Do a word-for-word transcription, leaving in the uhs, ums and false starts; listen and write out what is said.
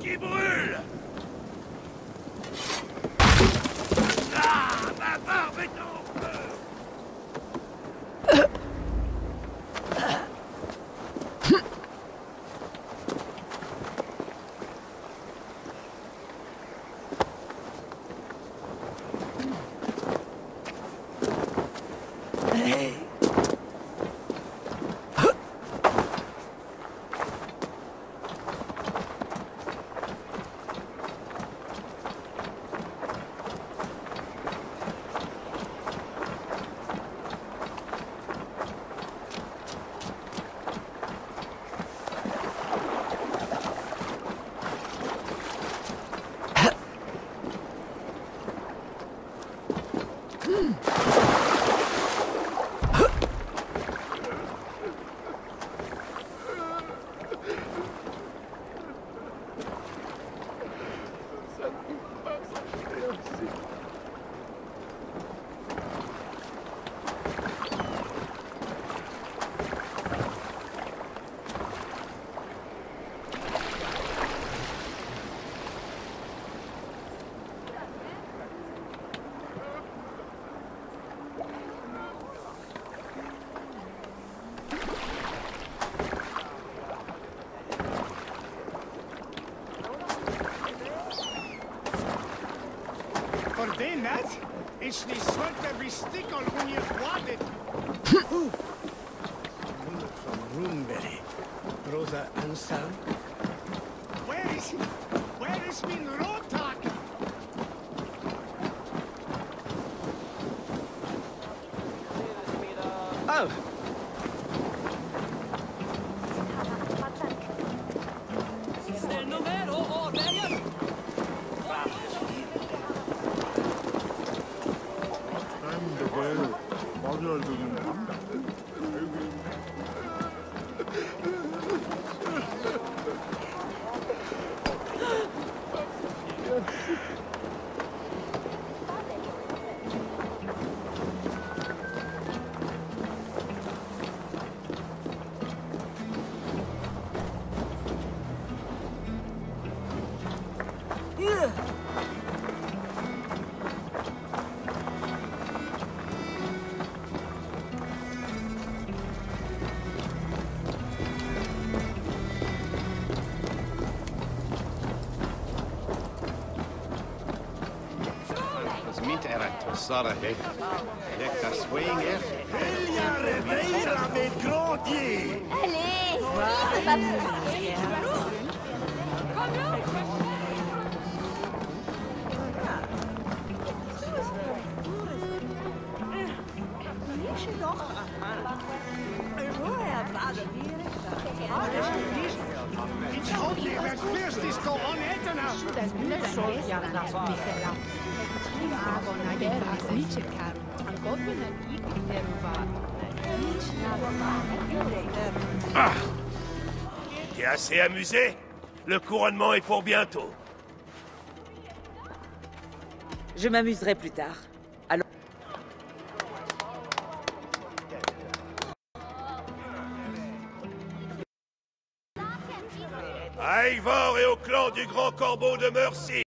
qui brûle. Ah, ma barbe est en feu. Den net is die zwarte bestikkel when je wanted. From Roomberry. Rosa Ansel. Where is he? Where is mijn roodtak? Oh. Sarah, hè. Lek daar swing, hè. Elia Rivera met Grandier. Allez, vite, papa. Iets goed hier, werd first is toch onetten af. Ah. T'es assez amusé? Le couronnement est pour bientôt. Je m'amuserai plus tard. Alors... À Eivor et au clan du Grand Corbeau de Mercy.